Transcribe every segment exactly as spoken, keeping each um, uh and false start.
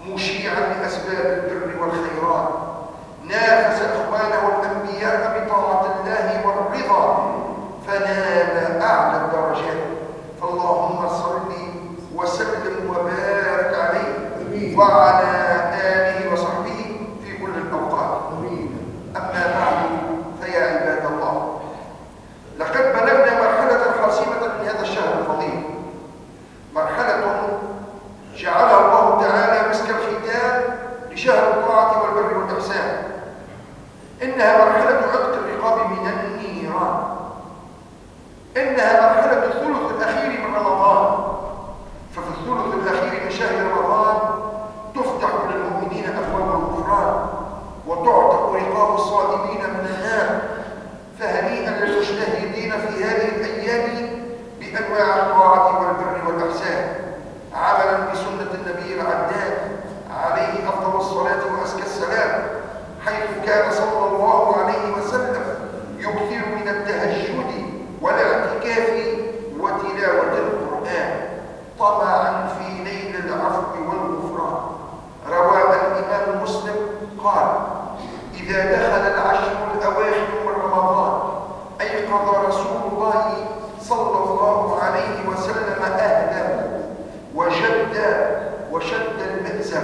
مشيعا لأسباب البر والخيرات، نافس إخوانه الأنبياء بطاعة الله والرضا فنال أعلى الدرجات. فاللهم صل وسلم وبارك عليه وعلى آله وصحبه في كل الأوقات. أما بعد فيا عباد الله، لقد بلغنا مرحلة حاسمة من هذا الشهر الفضيل، مرحلة جعلها الله تعالى مسك الختام لشهر الطاعة والبر والإحسان. إنها مرحلة عتق الرقاب من النيران، إنها مرحلة الثلث الأخير من رمضان. ففي الثلث الأخير من شهر رمضان تفتح للمؤمنين أبواب الغفران وتعتق رقاب الصائمين من النار. فهنيئا للمجتهدين في هذه الأيام بأنواع الطاعة والبر والإحسان، عملا بسنة النبي العدنان عليه أفضل الصلاة وأزكى السلام، حيث كان صلى الله عليه وسلم يكثر من التهجد والاعتكاف وتلاوة القرآن طمعا في نيل العفو والغفران. روى الإمام مسلم قال: إذا دخل العشر الأواخر من رمضان أيقظ رسول الله صلى الله عليه وسلم أهله وشد وشد المئزر.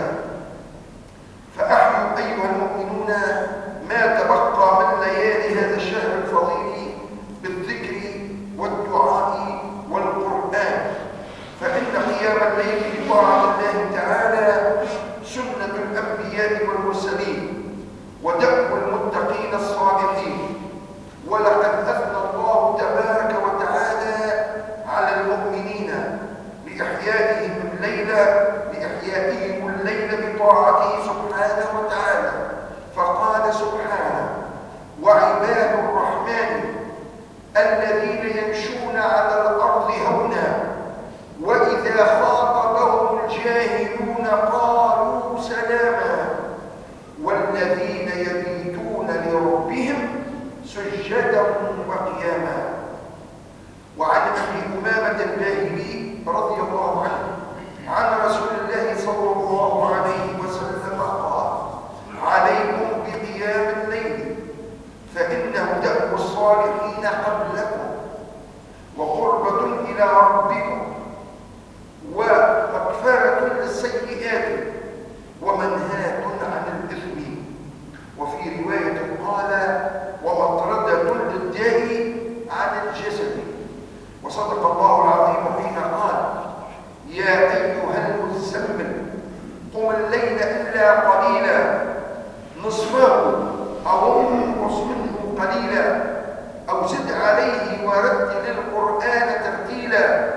فأحيوا أيها المؤمنون ما تبقى من ليالي هذا الشهر الفضيل بالذكر والدعاء والقرآن، فإن قيام الليل بطاعة الله تعالى سنة الأنبياء والمرسلين ودأب المتقين الصالحين. ولقد أثنى الله تبارك وتعالى على المؤمنين بإحيائهم الليل بإحيائهم الليل بطاعته سبحانه وتعالى، فقال سبحانه: وعباد الرحمن الذين يمشون على الأرض هونا وإذا خاطبهم الجاهلون قالوا سلاما والذين يبيتون لربهم سجدا وقياما. وعن أبي أمامة الباهلي رضي الله عنه عن رسول الله صلى الله عليه وسلم قال: عليكم بقيام الليل فإنه دأب الصالحين قبلكم وقربة إلى ربكم ومغفرة للسيئات ومنهاة عن الإثم. وفي رواية قال: ومطردة للداء عن الجسد. وصدق الله العظيم حين قال: يا أيها المزمل قم الليل إلا قليلا نصفه أو انقص منه قليلا أو زد عليه ورتل القرآن ترتيلا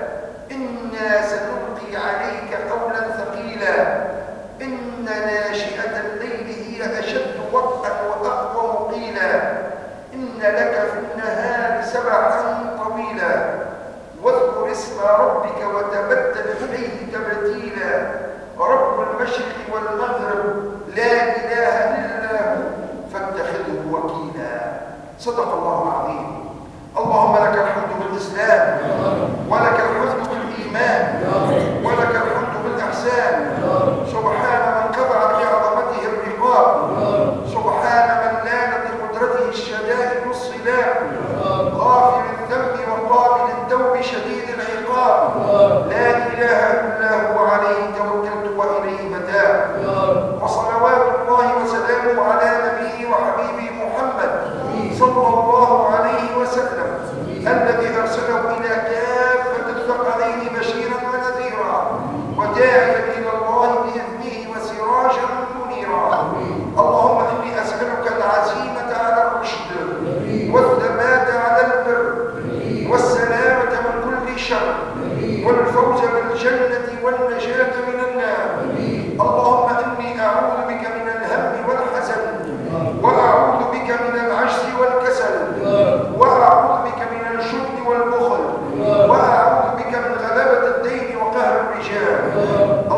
إنا سنلقي عليك قولا ثقيلا إن ناشئة الليل هي أشد وطئا وأقوم قيلا إن لك في النهار سبحا طويلا واذكر اسم ربك وتبتل إليه تبتيلا رب المشرق والمغرب لا إله إلا هو فاتخذه وكيلا. صدق الله العظيم. اللهم لك الحمد بالإسلام ولك الحمد بالإيمان ولك الحمد بالإحسان. سبحان من خضعت لعظمته الرقاب، سبحان من لانت لقدرته الشدائد والصلاب، غافر الذنب وقابل التوب شديد العقاب، لا إله إلا هو عليه توكلت وإليه متاب. وصلوات الله وسلامه على نبيه وحبيبه محمد صلى الله عليه وسلم الذي أرسله إلى كافة الثقلين بشيرا ونذيرا وداعيا إلى الله بإذنه وسراجا منيرا. اللهم إني أسألك العزيمة على الرشد والثبات على البر والسلامة من كل شر والفوز بالجنة والنجاة من النار. اللهم إني أعوذ بك من الهم والحزن وأعوذ بك من العجز والكسل وأعوذ بك من الجبن والبخل وأعوذ بك من غلبة الدين وقهر الرجال.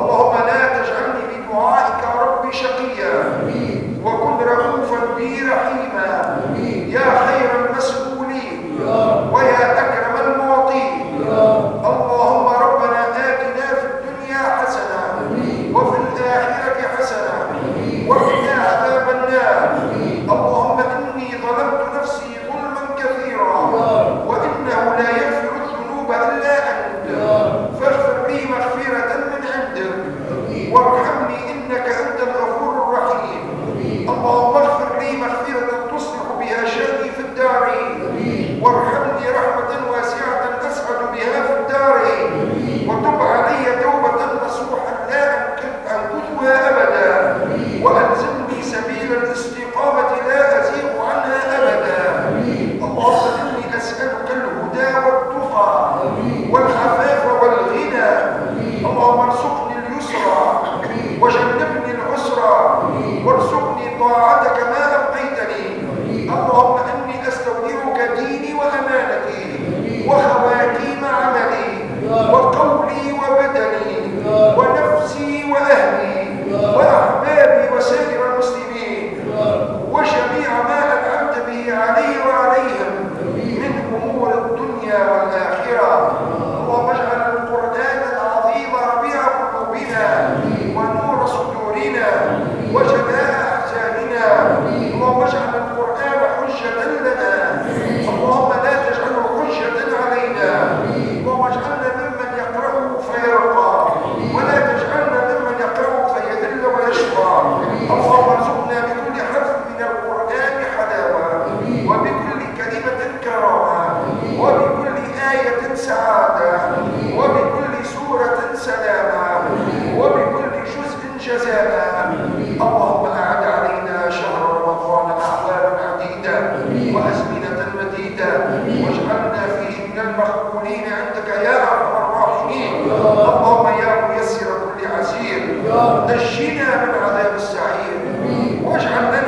وجلاء أحزاننا. اللهم اجعل القرآن حجة لنا، اللهم لا تجعله حجة علينا. اللهم اجعلنا ممن يقرأه فيرقى، ولا تجعلنا ممن يقرأه فيذل ويشقى. اللهم ارزقنا بكل حرف من القرآن حلاوة، وبكل كلمة كرامة، وبكل آية سعادة، وبكل سورة سلامة، وبكل جزء جزاء. اللهم أعد علينا شهر رمضان أعواما عديدة وأزمنة مديدة، واجعلنا فيه من المقبولين عندك يا أرحم الراحمين. اللهم يا ميسر كل عسير، نجنا من عذاب السعير، واجعلنا